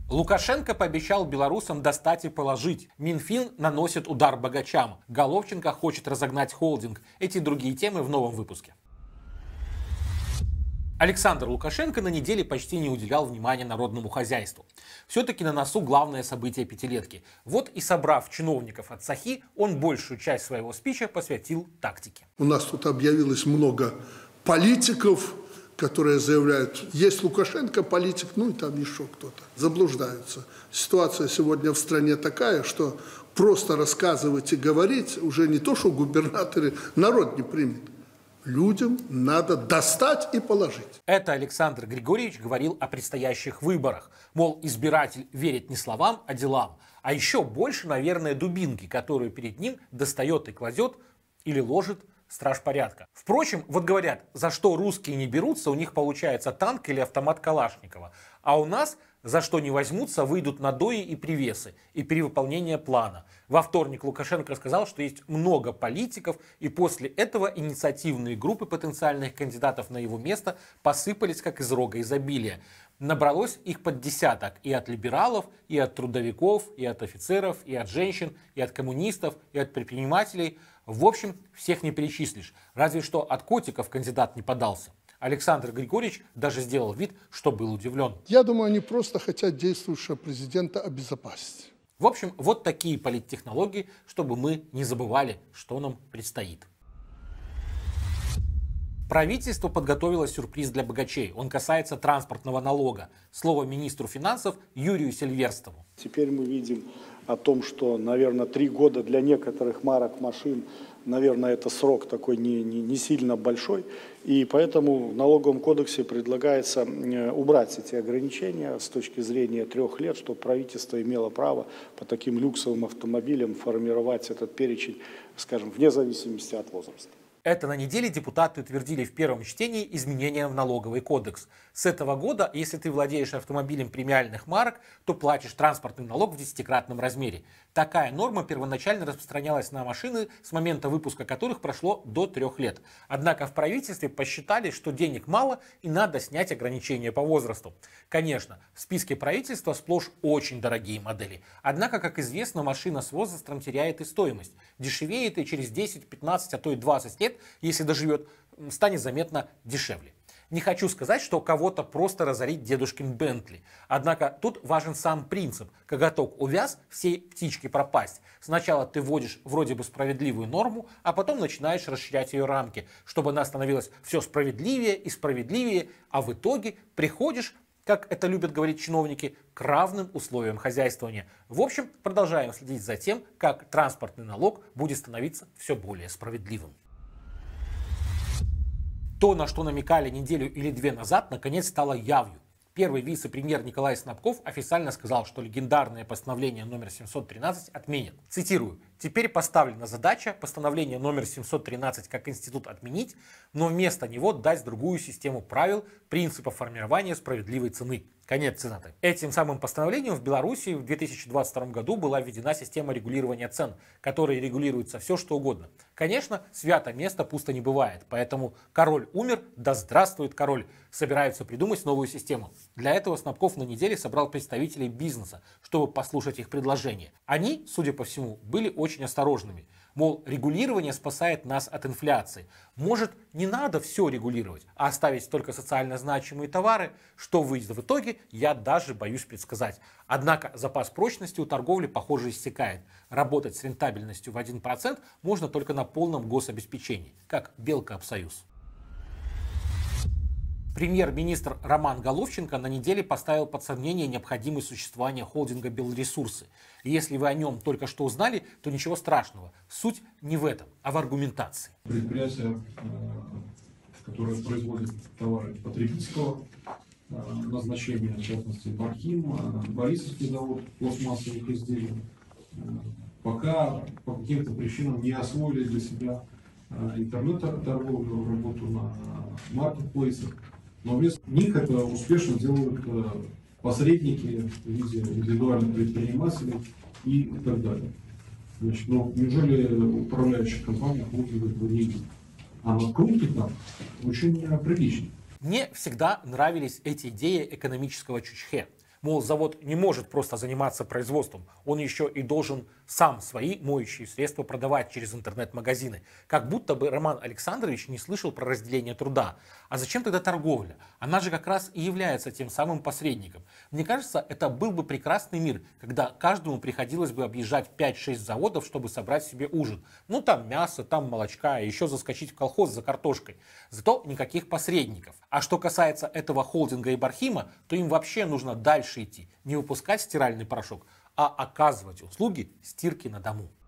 Лукашенко пообещал белорусам достать и положить. Минфин наносит удар богачам. Головченко хочет разогнать холдинг. Эти и другие темы в новом выпуске. Александр Лукашенко на неделе почти не уделял внимания народному хозяйству. Все-таки на носу главное событие пятилетки. Вот и собрав чиновников от Сахи, он большую часть своего спича посвятил тактике. У нас тут объявилось много политиков, которые заявляют, есть Лукашенко политик, ну и там еще кто-то. Заблуждаются. Ситуация сегодня в стране такая, что просто рассказывать и говорить уже не то, что губернаторы, народ не примет. Людям надо достать и положить. Это Александр Григорьевич говорил о предстоящих выборах. Мол, избиратель верит не словам, а делам. А еще больше, наверное, дубинки, которую перед ним достает и кладет или ложит страж порядка. Впрочем, вот говорят, за что русские не берутся, у них получается танк или автомат Калашникова. А у нас за что не возьмутся, выйдут надои и привесы, и перевыполнение плана. Во вторник Лукашенко сказал, что есть много политиков, и после этого инициативные группы потенциальных кандидатов на его место посыпались как из рога изобилия. Набралось их под десяток и от либералов, и от трудовиков, и от офицеров, и от женщин, и от коммунистов, и от предпринимателей. В общем, всех не перечислишь. Разве что от котиков кандидат не подался. Александр Григорьевич даже сделал вид, что был удивлен. Я думаю, они просто хотят действующего президента обезопасить. В общем, вот такие политтехнологии, чтобы мы не забывали, что нам предстоит. Правительство подготовило сюрприз для богачей. Он касается транспортного налога. Слово министру финансов Юрию Сильверстову. Теперь мы видим о том, что, наверное, 3 года для некоторых марок машин, наверное, это срок такой не сильно большой. И поэтому в налоговом кодексе предлагается убрать эти ограничения с точки зрения 3 лет, чтобы правительство имело право по таким люксовым автомобилям формировать этот перечень, скажем, вне зависимости от возраста. Это на неделе депутаты утвердили в первом чтении изменения в налоговый кодекс. С этого года, если ты владеешь автомобилем премиальных марок, то платишь транспортный налог в 10-кратном размере. Такая норма первоначально распространялась на машины, с момента выпуска которых прошло до 3 лет. Однако в правительстве посчитали, что денег мало и надо снять ограничения по возрасту. Конечно, в списке правительства сплошь очень дорогие модели. Однако, как известно, машина с возрастом теряет и стоимость. Дешевеет и через 10, 15, а то и 20 лет, если доживет, станет заметно дешевле. Не хочу сказать, что кого-то просто разорит дедушкин Бентли. Однако тут важен сам принцип. Коготок увяз, всей птички пропасть. Сначала ты вводишь вроде бы справедливую норму, а потом начинаешь расширять ее рамки, чтобы она становилась все справедливее и справедливее, а в итоге приходишь, как это любят говорить чиновники, к равным условиям хозяйствования. В общем, продолжаем следить за тем, как транспортный налог будет становиться все более справедливым. То, на что намекали неделю или 2 назад, наконец стало явью. Первый вице-премьер Николай Снабков официально сказал, что легендарное постановление номер 713 отменят. Цитирую. «Теперь поставлена задача постановление номер 713 как институт отменить, но вместо него дать другую систему правил, принципов формирования справедливой цены». Конец цитаты. Этим самым постановлением в Беларуси в 2022 году была введена система регулирования цен, которой регулируется все, что угодно. Конечно, свято место пусто не бывает, поэтому король умер, да здравствует король. Собираются придумать новую систему. Для этого Снабков на неделе собрал представителей бизнеса, чтобы послушать их предложения. Они, судя по всему, были очень осторожными. Мол, регулирование спасает нас от инфляции. Может, не надо все регулировать, а оставить только социально значимые товары? Что выйдет в итоге, я даже боюсь предсказать. Однако запас прочности у торговли, похоже, иссякает. Работать с рентабельностью в 1% можно только на полном гособеспечении, как белка об союз. Премьер-министр Роман Головченко на неделе поставил под сомнение необходимость существования холдинга «Белресурсы». И если вы о нем только что узнали, то ничего страшного. Суть не в этом, а в аргументации. Предприятие, которое производит товары потребительского назначения, в частности Бархим, Борисовский завод пластмассовых изделий, пока по каким-то причинам не освоили для себя интернет-торговлю, работу на маркетплейсах. Но вместо них это успешно делают посредники в виде индивидуальных предпринимателей и так далее. Значит, но неужели управляющая компания холдинга этого не видит? А на крупе там очень прилично. Мне всегда нравились эти идеи экономического чучхе. Мол, завод не может просто заниматься производством, он еще и должен сам свои моющие средства продавать через интернет-магазины. Как будто бы Роман Александрович не слышал про разделение труда. А зачем тогда торговля? Она же как раз и является тем самым посредником. Мне кажется, это был бы прекрасный мир, когда каждому приходилось бы объезжать 5-6 заводов, чтобы собрать себе ужин. Ну там мясо, там молочка, и еще заскочить в колхоз за картошкой. Зато никаких посредников. А что касается этого холдинга Ибрахима, то им вообще нужно дальше идти. Не выпускать стиральный порошок, а оказывать услуги стирки на дому.